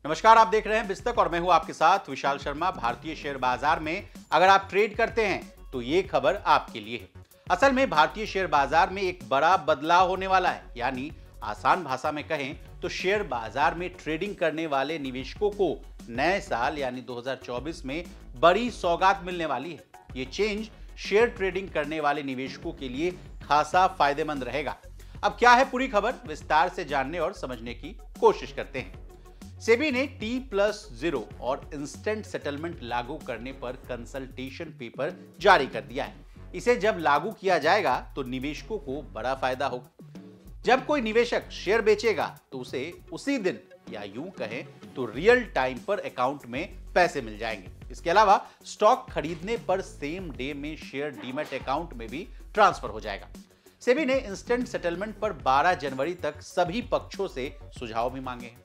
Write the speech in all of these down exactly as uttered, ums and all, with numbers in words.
नमस्कार, आप देख रहे हैं बिस्तक और मैं हूं आपके साथ विशाल शर्मा। भारतीय शेयर बाजार में अगर आप ट्रेड करते हैं तो ये खबर आपके लिए है। असल में भारतीय शेयर बाजार में एक बड़ा बदलाव होने वाला है, यानी आसान भाषा में कहें तो शेयर बाजार में ट्रेडिंग करने वाले निवेशकों को नए साल यानी दो हज़ार चौबीस में बड़ी सौगात मिलने वाली है। ये चेंज शेयर ट्रेडिंग करने वाले निवेशकों के लिए खासा फायदेमंद रहेगा। अब क्या है पूरी खबर, विस्तार से जानने और समझने की कोशिश करते हैं। सेबी ने टी प्लस जीरो और इंस्टेंट सेटलमेंट लागू करने पर कंसल्टेशन पेपर जारी कर दिया है। इसे जब लागू किया जाएगा तो निवेशकों को बड़ा फायदा होगा। जब कोई निवेशक शेयर बेचेगा तो उसे उसी दिन या यूं कहें तो रियल टाइम पर अकाउंट में पैसे मिल जाएंगे। इसके अलावा स्टॉक खरीदने पर सेम डे में शेयर डीमैट अकाउंट में भी ट्रांसफर हो जाएगा। सेबी ने इंस्टेंट सेटलमेंट पर बारह जनवरी तक सभी पक्षों से सुझाव भी मांगे हैं।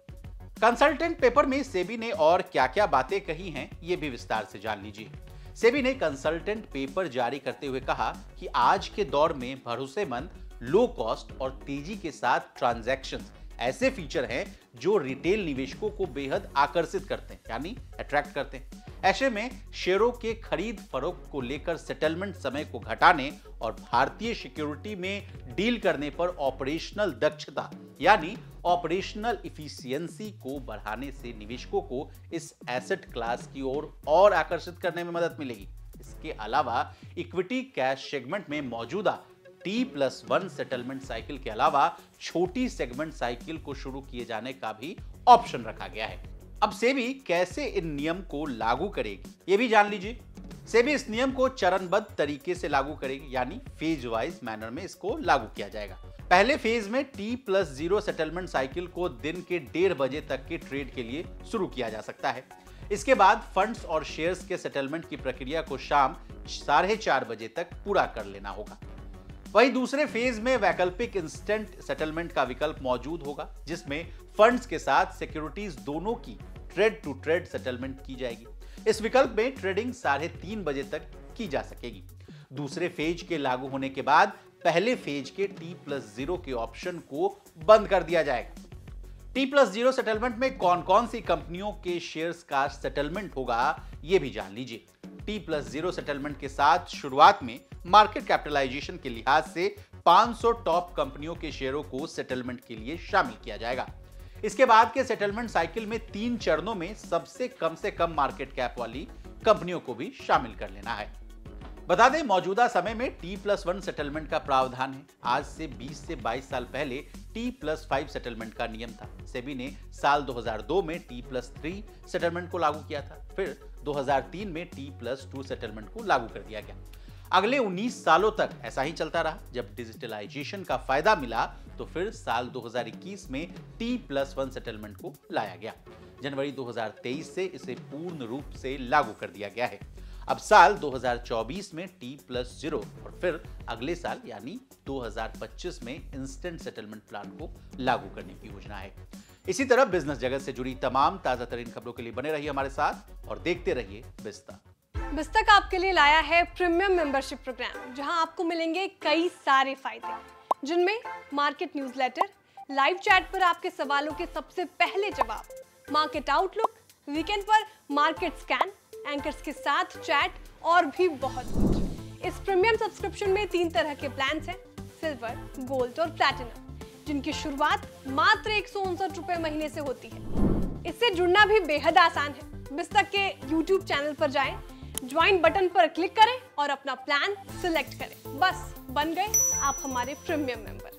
कंसल्टेंट पेपर में सेबी ने और क्या क्या बातें कही हैं, ये भी विस्तार से जान लीजिए। सेबी ने कंसल्टेंट पेपर जारी करते हुए कहा कि आज के दौर में भरोसेमंद, लो कॉस्ट और तेजी के साथ ट्रांजैक्शंस ऐसे फीचर हैं जो रिटेल निवेशकों को बेहद आकर्षित करते हैं, यानी अट्रैक्ट करते हैं। ऐसे में शेयरों के खरीद फरोख्त को लेकर सेटलमेंट समय को घटाने और भारतीय सिक्योरिटी में डील करने पर ऑपरेशनल दक्षता यानी ऑपरेशनल इफिशियंसी को बढ़ाने से निवेशकों को इस एसेट क्लास की ओर और, और आकर्षित करने में मदद मिलेगी। इसके अलावा इक्विटी कैश सेगमेंट में मौजूदा T plus one settlement cycle के अलावा छोटी सेगमेंट साइकिल को शुरू किए जाने का भी ऑप्शन रखा गया है। अब सेबी कैसे इन नियम को लागू करेगी, ये भी जान लीजिए। सेबी इस नियम को चरणबद्ध तरीके से लागू करेगी, यानी फेज वाइज मैनर में इसको लागू किया जाएगा। पहले फेज में T plus zero settlement cycle को दिन के डेढ़ बजे तक के ट्रेड के लिए शुरू किया जा सकता है। इसके बाद फंड्स और शेयर्स के सेटलमेंट की प्रक्रिया को शाम साढ़े चार बजे तक पूरा कर लेना होगा। वहीं दूसरे फेज में वैकल्पिक इंस्टेंट सेटलमेंट का विकल्प मौजूद होगा, जिसमें फंड्स के साथ सिक्योरिटीज दोनों की ट्रेड टू ट्रेड सेटलमेंट की जाएगी। इस विकल्प में ट्रेडिंग साढ़े तीन बजे तक की जा सकेगी। दूसरे फेज के लागू होने के बाद पहले फेज के टी प्लस जीरो के ऑप्शन को बंद कर दिया जाएगा। टी प्लस जीरो सेटलमेंट में कौन कौन सी कंपनियों के शेयर्स का सेटलमेंट होगा, यह भी जान लीजिए। टी प्लस जीरो सेटलमेंट के साथ शुरुआत में मार्केट कैपिटलाइजेशन के लिहाज से पाँच सौ टॉप कंपनियों के शेयरों को सेटलमेंट के लिए शामिल किया जाएगा। इसके बाद के सेटलमेंट साइकिल में तीन चरणों में सबसे कम से कम मार्केट कैप वाली कंपनियों को भी शामिल कर लेना है। बता दें, मौजूदा समय में टी प्लस वन सेटलमेंट का प्रावधान है। आज से बीस से बाईस साल पहले टी प्लस फाइव सेटलमेंट का नियम था। सेबी ने साल दो हज़ार दो में टी प्लस थ्री सेटलमेंट को लागू किया था। फिर दो हज़ार तीन में टी प्लस टू सेटलमेंट को लागू कर दिया गया। अगले उन्नीस सालों तक ऐसा ही चलता रहा। जब डिजिटलाइजेशन का फायदा मिला तो फिर साल दो हज़ार इक्कीस में टी प्लस वन सेटलमेंट को लाया गया। जनवरी दो हज़ार तेईस से इसे पूर्ण रूप से लागू कर दिया गया है। अब साल दो हज़ार चौबीस में टी प्लस जीरो और फिर अगले साल यानी दो हज़ार पच्चीस में इंस्टेंट सेटलमेंट प्लान को लागू करने की योजना है। इसी तरह बिजनेस जगत से जुड़ी तमाम ताजा तरीन खबरों के लिए बने रहिए हमारे साथ और देखते रहिए बिस्तक। बिस्तक आपके लिए लाया है प्रीमियम मेंबरशिप प्रोग्राम, जहां आपको मिलेंगे कई सारे फायदे, जिनमें मार्केट न्यूज़लेटर, लाइव चैट पर आपके सवालों के सबसे पहले जवाब, मार्केट आउटलुक, वीकेंड पर मार्केट स्कैन, एंकर्स के साथ चैट और भी बहुत कुछ। इस प्रीमियम सब्सक्रिप्शन में तीन तरह के प्लान्स हैं, सिल्वर, गोल्ड और प्लैटिनम, जिनकी शुरुआत मात्र एक सौ उनसठ रुपए महीने से होती है। इससे जुड़ना भी बेहद आसान है। बिस्तक के यूट्यूब चैनल पर जाएं, ज्वाइन बटन पर क्लिक करें और अपना प्लान सिलेक्ट करें। बस बन गए आप हमारे प्रीमियम मेंबर।